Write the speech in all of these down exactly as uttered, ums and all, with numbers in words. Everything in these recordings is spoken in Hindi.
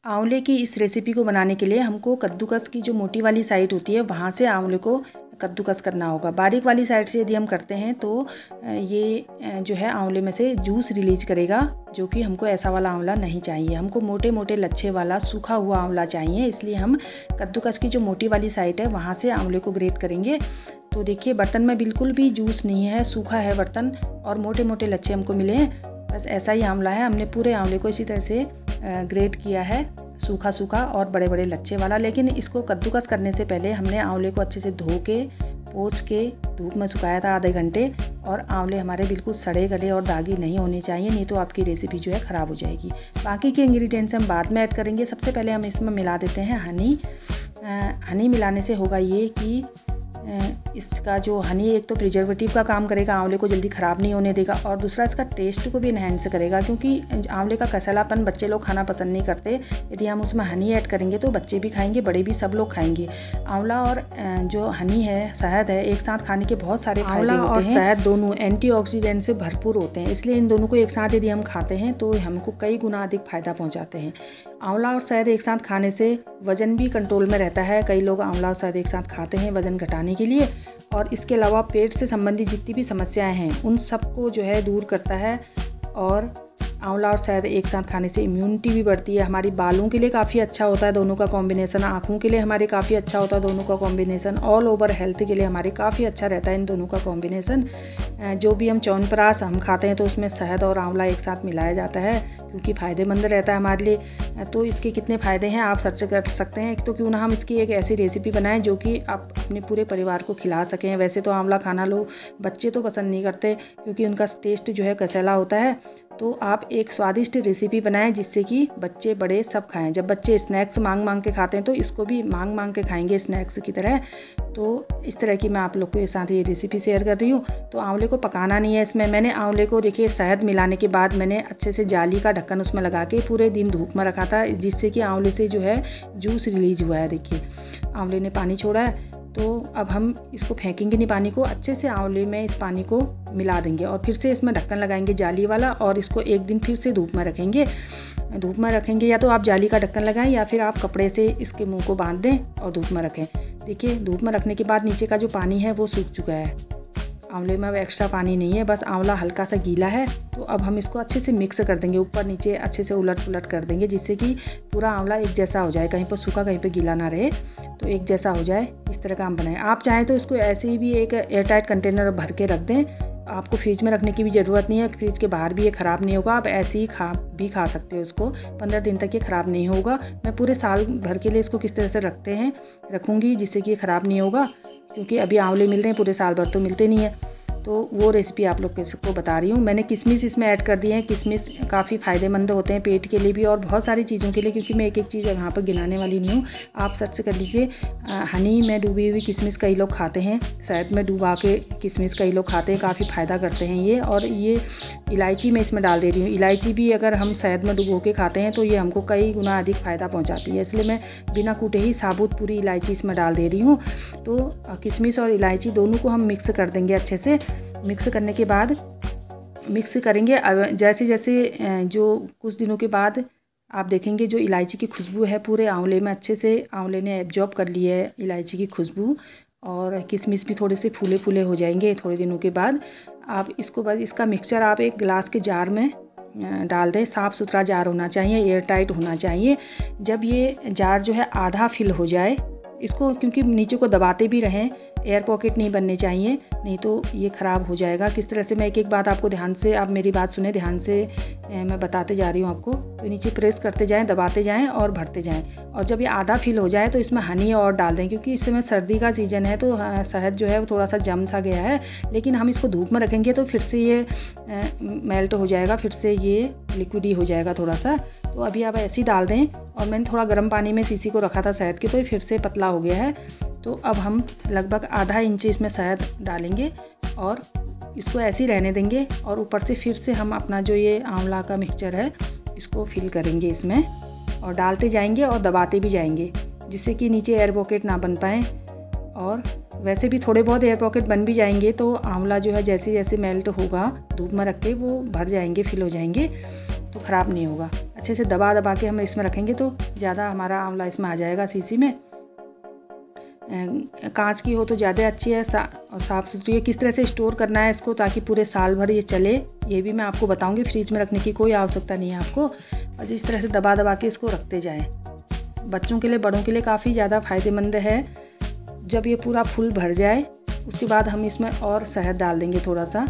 आंवले की इस रेसिपी को बनाने के लिए हमको कद्दूकस की जो मोटी वाली साइड होती है वहाँ से आंवले को कद्दूकस करना होगा। बारीक वाली साइड से यदि हम करते हैं तो ये जो है आंवले में से जूस रिलीज करेगा, जो कि हमको ऐसा वाला आंवला नहीं चाहिए। हमको मोटे मोटे लच्छे वाला सूखा हुआ आंवला चाहिए, इसलिए हम कद्दूकस की जो मोटी वाली साइड है वहाँ से आंवले को ग्रेट करेंगे। तो देखिए बर्तन में बिल्कुल भी जूस नहीं है, सूखा है बर्तन और मोटे मोटे लच्छे हमको मिले हैं। बस ऐसा ही आंवला है। हमने पूरे आंवले को इसी तरह से ग्रेट किया है, सूखा सूखा और बड़े बड़े लच्छे वाला। लेकिन इसको कद्दूकस करने से पहले हमने आंवले को अच्छे से धो के पोंछ के धूप में सुखाया था आधे घंटे। और आंवले हमारे बिल्कुल सड़े गले और दागी नहीं होने चाहिए, नहीं तो आपकी रेसिपी जो है ख़राब हो जाएगी। बाकी के इंग्रेडिएंट्स हम बाद में ऐड करेंगे। सबसे पहले हम इसमें मिला देते हैं हनी। हनी मिलाने से होगा ये कि इसका जो हनी एक तो प्रिजर्वेटिव का काम करेगा, आंवले को जल्दी ख़राब नहीं होने देगा, और दूसरा इसका टेस्ट को भी इन्हेंस करेगा, क्योंकि आंवले का कसलापन बच्चे लोग खाना पसंद नहीं करते। यदि हम उसमें हनी ऐड करेंगे तो बच्चे भी खाएंगे, बड़े भी, सब लोग खाएंगे। आंवला और जो हनी है, शहद है, एक साथ खाने के बहुत सारे फायदे होते हैं। और शहद दोनों एंटीऑक्सीडेंट से भरपूर होते हैं, इसलिए इन दोनों को एक साथ यदि हम खाते हैं तो हमको कई गुना अधिक फ़ायदा पहुँचाते हैं। आंवला और शहद एक साथ खाने से वज़न भी कंट्रोल में रहता है। कई लोग आंवला और शहद एक साथ खाते हैं वज़न घटाने के लिए, और इसके अलावा पेट से संबंधित जितनी भी समस्याएं हैं उन सबको जो है दूर करता है। और आंवला और शहद एक साथ खाने से इम्यूनिटी भी बढ़ती है। हमारी बालों के लिए काफ़ी अच्छा होता है दोनों का कॉम्बिनेशन, आँखों के लिए हमारे काफ़ी अच्छा होता है दोनों का कॉम्बिनेशन, ऑल ओवर हेल्थ के लिए हमारे काफ़ी अच्छा रहता है इन दोनों का कॉम्बिनेशन। जो भी हम च्यवनप्राश हम खाते हैं तो उसमें शहद और आंवला एक साथ मिलाया जाता है, क्योंकि फ़ायदेमंद रहता है हमारे लिए। तो इसके कितने फ़ायदे हैं आप सर्च कर सकते हैं। तो क्यों ना हम इसकी एक ऐसी रेसिपी बनाएं जो कि आप अपने पूरे परिवार को खिला सकें। वैसे तो आंवला खाना लो बच्चे तो पसंद नहीं करते, क्योंकि उनका टेस्ट जो है कसैला होता है। तो आप एक स्वादिष्ट रेसिपी बनाएं जिससे कि बच्चे बड़े सब खाएं। जब बच्चे स्नैक्स मांग मांग के खाते हैं तो इसको भी मांग मांग के खाएंगे स्नैक्स की तरह। तो इस तरह की मैं आप लोग के साथ ये रेसिपी शेयर कर रही हूँ। तो आंवले को पकाना नहीं है इसमें। मैंने आंवले को देखिए शहद मिलाने के बाद मैंने अच्छे से जाली का ढक्कन उसमें लगा के पूरे दिन धूप में रखा था, जिससे कि आंवले से जो है जूस रिलीज हुआ है। देखिए आंवले ने पानी छोड़ा है, तो अब हम इसको फेंकेंगे नहीं पानी को, अच्छे से आंवले में इस पानी को मिला देंगे और फिर से इसमें ढक्कन लगाएंगे जाली वाला, और इसको एक दिन फिर से धूप में रखेंगे। धूप में रखेंगे या तो आप जाली का ढक्कन लगाएं या फिर आप कपड़े से इसके मुंह को बांध दें और धूप में रखें। देखिए धूप में रखने के बाद नीचे का जो पानी है वो सूख चुका है। आंवले में अब एक्स्ट्रा पानी नहीं है, बस आंवला हल्का सा गीला है। तो अब हम इसको अच्छे से मिक्स कर देंगे, ऊपर नीचे अच्छे से उलट पुलट कर देंगे, जिससे कि पूरा आंवला एक जैसा हो जाए, कहीं पर सूखा कहीं पर गीला ना रहे, तो एक जैसा हो जाए। इस तरह का हम बनाएं। आप चाहें तो इसको ऐसे ही भी एक एयरटाइट कंटेनर भर के रख दें, आपको फ्रिज में रखने की भी ज़रूरत नहीं है। फ्रिज के बाहर भी ये ख़राब नहीं होगा, आप ऐसे ही खा भी खा सकते हो इसको। पंद्रह दिन तक ये ख़राब नहीं होगा। मैं पूरे साल भर के लिए इसको किस तरह से रखते हैं रखूँगी जिससे कि ये ख़राब नहीं होगा, क्योंकि अभी आंवले मिल रहे हैं, पूरे साल भर तो मिलते नहीं है। तो वो रेसिपी आप लोग को बता रही हूँ। मैंने किशमिश इसमें ऐड कर दिए हैं। किशमिश काफ़ी फ़ायदेमंद होते हैं पेट के लिए भी और बहुत सारी चीज़ों के लिए, क्योंकि मैं एक एक चीज़ यहाँ पर गिनाने वाली नहीं हूँ। आप सर्च कर लीजिए। हनी में डूबी हुई किशमिश कई लोग खाते हैं, शहद में डुबा के किशमिश कई लोग खाते हैं, काफ़ी फ़ायदा करते हैं ये। और ये इलायची मैं इसमें डाल दे रही हूँ। इलायची भी अगर हम शहद में डुबो के खाते हैं तो ये हमको कई गुना अधिक फ़ायदा पहुँचाती है, इसलिए मैं बिना कूटे ही साबुत पूरी इलायची इसमें डाल दे रही हूँ। तो किशमिश और इलायची दोनों को हम मिक्स कर देंगे अच्छे से। मिक्स करने के बाद मिक्स करेंगे जैसे जैसे जो कुछ दिनों के बाद आप देखेंगे जो इलायची की खुशबू है पूरे आंवले में, अच्छे से आंवले ने एब्जॉर्ब कर ली है इलायची की खुशबू, और किशमिश भी थोड़े से फूले फूले हो जाएंगे थोड़े दिनों के बाद। आप इसको बस इसका मिक्सचर आप एक गिलास के जार में डाल दें। साफ़ सुथरा जार होना चाहिए, एयर टाइट होना चाहिए। जब ये जार जो है आधा फिल हो जाए इसको, क्योंकि नीचे को दबाते भी रहें, एयर पॉकेट नहीं बनने चाहिए, नहीं तो ये ख़राब हो जाएगा। किस तरह से, मैं एक एक बात आपको ध्यान से, आप मेरी बात सुने ध्यान से, मैं बताते जा रही हूँ आपको। तो नीचे प्रेस करते जाएं, दबाते जाएं और भरते जाएं। और जब ये आधा फिल हो जाए तो इसमें हनी और डाल दें, क्योंकि इस समय सर्दी का सीज़न है तो शहद जो है वो थोड़ा सा जम सा गया है, लेकिन हम इसको धूप में रखेंगे तो फिर से ये मेल्ट हो जाएगा, फिर से ये लिक्विडी हो जाएगा थोड़ा सा। तो अभी आप ऐसे ही डाल दें। और मैंने थोड़ा गर्म पानी में शीशी को रखा था शहद के, तो ये फिर से पतला हो गया है। तो अब हम लगभग आधा इंच इसमें शहद डालेंगे और इसको ऐसे ही रहने देंगे, और ऊपर से फिर से हम अपना जो ये आंवला का मिक्सचर है इसको फिल करेंगे इसमें, और डालते जाएंगे और दबाते भी जाएंगे, जिससे कि नीचे एयर पॉकेट ना बन पाए। और वैसे भी थोड़े बहुत एयर पॉकेट बन भी जाएंगे तो आंवला जो है जैसे जैसे मेल्ट होगा धूप में रख के वो भर जाएंगे, फिल हो जाएंगे, तो ख़राब नहीं होगा। अच्छे से दबा दबा के हम इसमें रखेंगे तो ज़्यादा हमारा आंवला इसमें आ जाएगा शीशी में। कांच की हो तो ज़्यादा अच्छी है सा, और साफ़ सुथरी है। किस तरह से स्टोर करना है इसको ताकि पूरे साल भर ये चले, ये भी मैं आपको बताऊंगी। फ्रिज में रखने की कोई आवश्यकता नहीं है आपको, बस इस तरह से दबा दबा के इसको रखते जाएं। बच्चों के लिए, बड़ों के लिए काफ़ी ज़्यादा फ़ायदेमंद है। जब ये पूरा फुल भर जाए उसके बाद हम इसमें और शहद डाल देंगे, थोड़ा सा,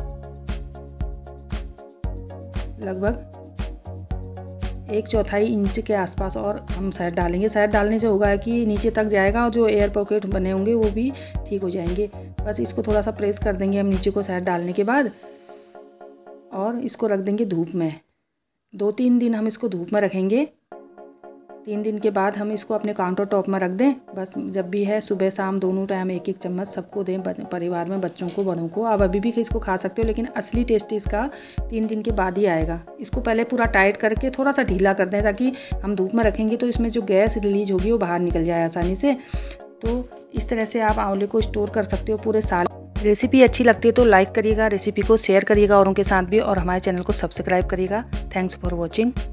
लगभग एक चौथाई इंच के आसपास और हम शहद डालेंगे। शहद डालने से होगा कि नीचे तक जाएगा और जो एयर पॉकेट बने होंगे वो भी ठीक हो जाएंगे। बस इसको थोड़ा सा प्रेस कर देंगे हम नीचे को शहद डालने के बाद, और इसको रख देंगे धूप में। दो तीन दिन हम इसको धूप में रखेंगे। तीन दिन के बाद हम इसको अपने काउंटर टॉप में रख दें। बस जब भी है सुबह शाम दोनों टाइम एक एक चम्मच सबको दें, परिवार में बच्चों को, बड़ों को। आप अभी भी इसको खा सकते हो, लेकिन असली टेस्ट इसका तीन दिन के बाद ही आएगा। इसको पहले पूरा टाइट करके थोड़ा सा ढीला कर दें ताकि हम धूप में रखेंगे तो इसमें जो गैस रिलीज होगी वो बाहर निकल जाए आसानी से। तो इस तरह से आप आंवले को स्टोर कर सकते हो पूरे साल। रेसिपी अच्छी लगती है तो लाइक करिएगा, रेसिपी को शेयर करिएगा औरों के साथ भी, और हमारे चैनल को सब्सक्राइब करिएगा। Thanks for watching.